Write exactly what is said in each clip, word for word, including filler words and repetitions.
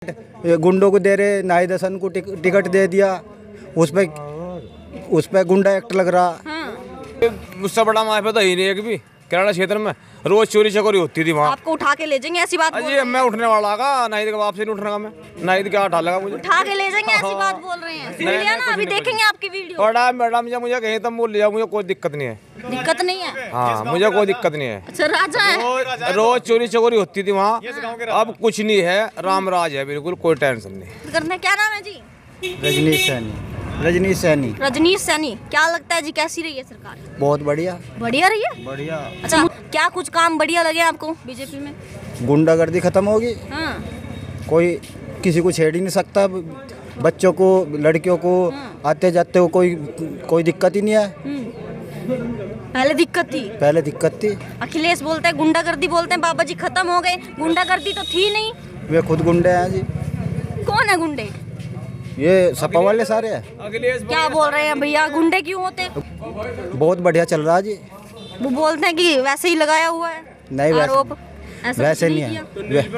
गुंडों को दे रहे, नाई दसन को टिक, टिकट दे दिया, उस पे उस पे गुंडा एक्ट लग रहा। हाँ। मुझसे बड़ा माफिया तो ही नहीं एक भी केरला क्षेत्र में। रोज चोरी चकोरी होती थी वहाँ। आपको उठा के ले जाएंगे ऐसी बात अजी मैं उठने वाला का नाइद के बाप से नहीं उठने मैं नाइद क्या उठा लगा मुझे उठा के ले जाएंगे ऐसी बात बोल रहे हैं। सुन लिया ना, अभी देखेंगे आपकी वीडियो। बड़ा मैडम जब मुझे कहीं तब बोल लिया, मुझे कोई दिक्कत नहीं है। दिक्कत नहीं है? हाँ मुझे कोई दिक्कत नहीं है। अच्छा राजा है। रोज चोरी चकोरी होती थी वहाँ, अब कुछ नहीं है, राम राज है बिल्कुल, कोई टेंशन नहीं। करने क्या नाम है जी? रजनीश सैनी। रजनीश सैनी। रजनीश सैनी। क्या लगता है जी कैसी रही है सरकार? बहुत बढ़िया। बढ़िया रही है? बढ़िया। अच्छा क्या कुछ काम बढ़िया लगे आपको बीजेपी में? गुंडागर्दी खत्म होगी। हाँ। कोई किसी को छेड़ ही नहीं सकता, बच्चों को लड़कियों को हाँ। आते जाते को कोई कोई दिक्कत ही नहीं है। पहले दिक्कत थी। पहले दिक्कत थी। अखिलेश बोलते हैं गुंडागर्दी, बोलते हैं बाबा जी खत्म हो गए। गुंडागर्दी तो थी नहीं। वे खुद गुंडे हैं जी। कौन है गुंडे? ये सपा वाले सारे हैं। क्या बोल रहे हैं भैया, गुंडे क्यों होते? बहुत बढ़िया चल रहा है जी। वो बोलते हैं कि वैसे ही लगाया हुआ है नहीं, आरोप। वैसे, वैसे नहीं है।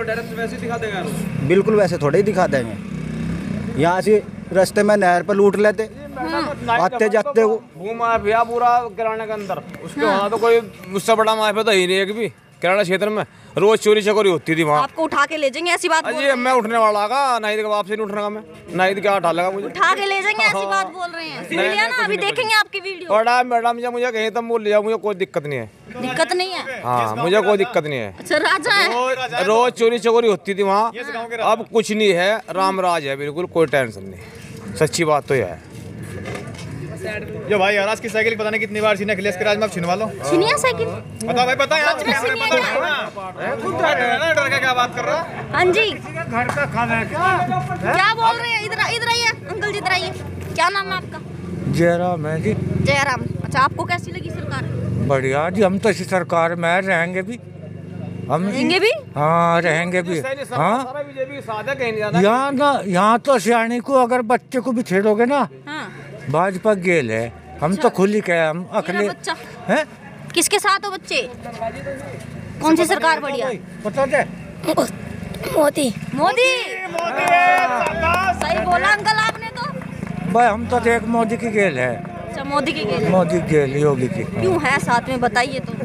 बिल्कुल वैसे थोड़े ही दिखा देंगे। यहाँ से रास्ते में नहर पर लूट लेते। हाँ। आते जाते वो माफिया पूरा किराने के अंदर उसके वहाँ तो कोई मुझसे बड़ा माफिया तो ही नहीं एक भी केरला क्षेत्र में। रोज चोरी चकोरी होती थी वहाँ। आपको उठा के ले जाएंगे ऐसी बात? अजी मैं उठने वाला का नाइद के बाप से नहीं उठने मैं नाइद क्या उठा लगा मुझे उठा के ले जाएंगे ऐसी बात बोल रहे हैं। सुन लिया ना, अभी देखेंगे आपकी वीडियो। बड़ा मैडम जब मुझे कहीं तब बोल लिया, मुझे कोई दिक्कत नहीं है। दिक्कत नहीं है? हाँ मुझे कोई दिक्कत नहीं है। अच्छा राजा है। रोज चोरी चकोरी होती थी वहाँ, अब कुछ नहीं है, राम राज है बिल्कुल, कोई टेंशन नहीं। सच्ची बात तो यह है। जो भाई यार आज की साइकिल पता नहीं कितनी बार छीना, अखिलेश के राज में आप छिनवा लो। छीनिया साइकिल? बता भाई पता यार, सच में छीनिया क्या? डर के क्या बात कर रहा है? हाँ जी घर का खाना है क्या? क्या बोल रहे हैं? इधर इधर आइए अंकल जी, इधर आइए। क्या नाम है आपका? जयराम है जी। जयराम। अच्छा आपको कैसी लगी सरकार? बढ़िया जी, हम तो इसी सरकार में रहेंगे भी। हम रहेंगे भी? हाँ रहेंगे भी। हाँ यहाँ ना, यहाँ तो सियाणी को अगर बच्चे को भी छेड़ोगे ना, हाँ। भाजपा गेल है। हम तो खुली कहे, हम अखिलेश बच्चा हैं। किसके साथ हो बच्चे? कौन सी सरकार बढ़िया? पता है? मोदी। मोदी सही बोला अंकल आपने तो। भाई हम तो देख मोदी की गेल है। अच्छा मोदी की गेल? मोदी गेल योगी की। क्यों है साथ में बताइए तो।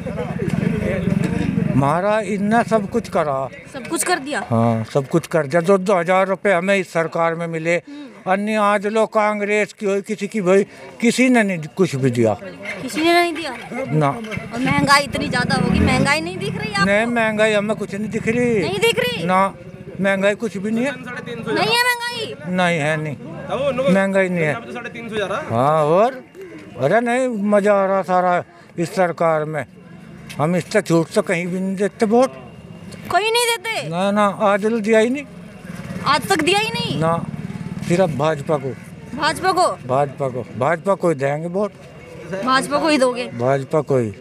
महाराज इतना सब कुछ करा। सब कुछ कर दिया? हाँ सब कुछ कर दिया। दो दो हजार रुपए हमें इस सरकार में मिले। अन्य आज लोग कांग्रेस की हो, किसी की भाई, किसी ने नहीं कुछ भी दिया। किसी ने नहीं दिया ना। और महंगाई इतनी ज्यादा होगी, महंगाई नहीं दिख रही आपको? नहीं महंगाई हमें कुछ नहीं दिख रही। नहीं दिख रही ना, महंगाई कुछ भी नहीं है। नहीं है महंगाई? नहीं है, नहीं महंगाई नहीं है। हाँ और अरे नहीं मजा आ रहा सारा इस सरकार में। हम इससे छूट तो कहीं भी नहीं देते वोट। कोई नहीं देते? ना ना आज दिया ही नहीं। आज तक दिया ही नहीं? ना, सिर्फ भाजपा को। भाजपा को? भाजपा को भाजपा को ही देंगे वोट। भाजपा को ही दोगे? भाजपा को ही।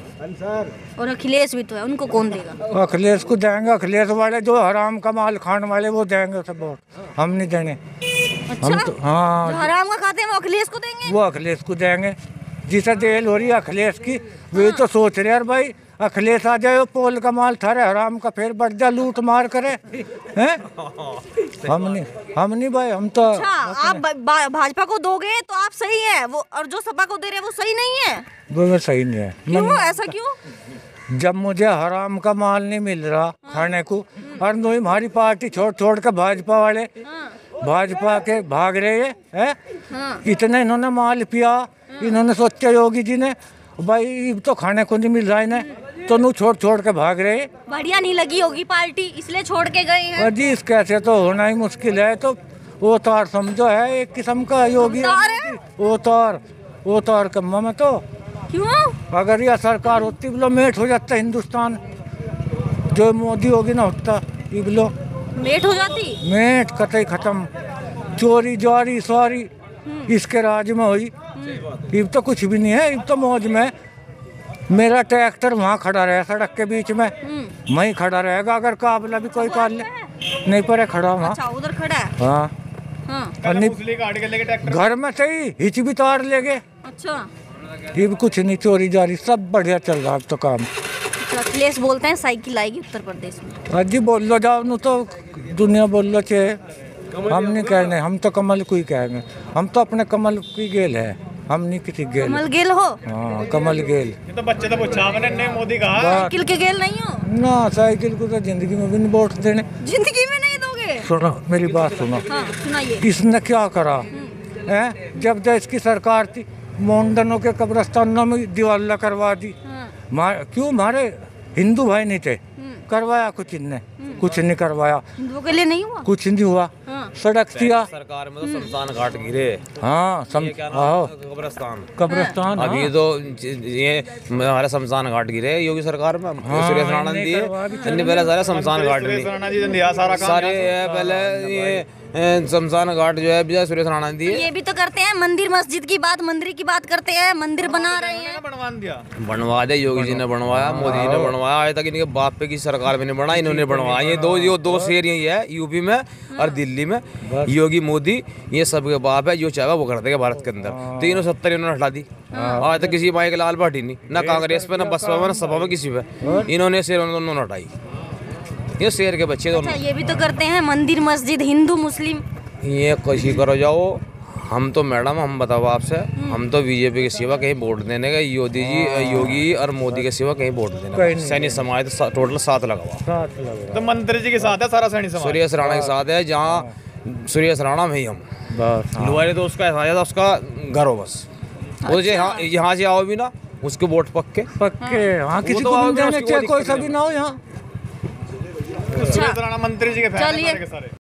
और अखिलेश भी तो है, उनको कौन देगा? अखिलेश को देंगे। अखिलेश वाले जो हराम का माल खाने वाले वो देंगे सब वोट, हम नहीं देंगे। अच्छा? हम तो हाँ जो हराम का खाते हैं वो अखिलेश को देंगे? वो अखिलेश को देंगे। जिसे देल हो रही है अखिलेश की, वे हाँ। तो सोच रहे यार भाई अखिलेश आ जाए, पोल का माल थारे हराम का फिर बढ़ जाए, लूट मार करे हैं। हम नहीं हम नहीं भाई, हम तो। अच्छा आप भाजपा को दोगे तो आप सही है वो, और जो सपा को दे रहे हैं वो सही नहीं है? वो सही नहीं है। क्यों ऐसा क्यों? जब मुझे हराम का माल नहीं मिल रहा हाँ। खाने को, और नहीं हमारी पार्टी छोड़ छोड़ कर भाजपा वाले हाँ। भाजपा के भाग रहे हैं। हाँ। इतने इन्होंने माल पिया, इन्होंने सोचा योगी जी ने भाई तो खाने को नहीं मिल रहा है, तो नू छोड़ छोड़ के भाग रहे। बढ़िया नहीं लगी होगी पार्टी इसलिए छोड़ के गए हैं। जी इस कैसे तो होना ही मुश्किल है। तो वो तार समझो है एक किस्म का योगी। वो तार वो तार कम्मा में तो क्यों? अगर यह सरकार होती बोलो मेट हो जाता हिंदुस्तान। जो मोदी होगी ना होता ये बोलो मेट हो जाती। मेट कतई खत्म। चोरी जारी सॉरी इसके राज में हुई। अब तो कुछ भी नहीं है। अब तो मौज में मेरा ट्रैक्टर वहाँ खड़ा रहे सड़क के बीच में, वहीं खड़ा रहेगा। अगर काबला भी कोई कर ले नहीं पर खड़ा वहाँ। अच्छा उधर खड़ा है? हाँ हाँ। घर में से ही हिच भी तार ले गए। अच्छा ये भी कुछ नहीं, चोरी जारी सब बढ़िया चल रहा अब तो काम। अखिलेश बोलते हैं साइकिल आएगी उत्तर प्रदेश में। हाँ जी बोल लो जाओ नू तो दुनिया बोल लो चे हम नहीं कहने, हम तो कमल को ही कहेंगे। हम तो अपने कमल की गेल है, हम नहीं किसी गेल। कमल गेल हो? हाँ कमल गेल। ये तो बच्चे तो पूछा आपने ने मोदी कहा साइकिल के गेल नहीं हो? ना साइकिल को तो जिंदगी में भी नहीं वोट देने। जिंदगी में नहीं दोगे? सुनो मेरी बात सुनो। हाँ सुनाइए। इसने क्या करा है? जब देश की सरकार थी मोमडनों के कब्रिस्तानों में दिवाला करवा दी। मार, क्यों मारे हिंदू भाई नहीं थे? करवाया कुछ इनने, कुछ नहीं करवाया। हिंदुओं के लिए नहीं हुआ? कुछ नहीं हुआ। सड़क दिया सरकार में तो शमशान घाट गिरे। हाँ सम आओ कब्रिस्तान कब्रिस्तान। अभी तो ये हमारे शमशान घाट गिरे योगी सरकार में। सुरेश राणा ने दिए, इतने पहले सारे शमशान घाट सुरेश नहीं राणा जी ने दिया सारा काम। सारे ये पहले ये शमशान घाट जो है विजय सुरेश राणा ने दिए। ये भी तो करते हैं, मंदिर मस्जिद की बात, मंदिर की बात करते हैं, मंदिर बना रहे हैं। बनवा दिया, बनवा दे, योगी जी ने बनवाया, मोदी जी ने बनवाया। आज तक इनके बाप पे की सरकार में नहीं बना, इन्होंने बनवाया। ये दो ये दो शेर यही है यूपी में और दिल्ली में, योगी मोदी, ये सबके बाप है। जो चाहे वो कर देगा भारत के अंदर। तीनों सत्तर इन्होंने हटा दी। आज तक किसी माई के लाल पार्टी नहीं, ना कांग्रेस पे, ना बसपा में, ना सपा में, किसी पे। इन्होंने शेर उन्होंने हटाई। ये शेर के बच्चे दोनों। अच्छा ये भी तो करते हैं, मंदिर मस्जिद, हिंदू मुस्लिम। ये कोशिश करो जाओ। हम तो मैडम हम बताओ आपसे, हम तो बीजेपी के सिवा कहीं वोट देने का, योगी जी योगी और मोदी के सिवा कहीं वोट देने का। सैनिक समाज तो टोटल सात लगा हुआ। तो मंत्री जी के साथ है सारा सैनिक समाज। सुरेश राणा के साथ है, जहाँ सुरेश राणा में ही हम लुआरे तो उसका ऐसा था, उसका घर हो बस। वो जो यहाँ यहाँ से आओ भी ना, उसके वोट पक्के पक्के। हाँ किसी तो को आओगे, देने उसकी चाहे कोई कोई दिक्कत सभी ना हो यहाँ। सुरेश राणा मंत्री जी के फैन हैं चलिए। सारे के सारे।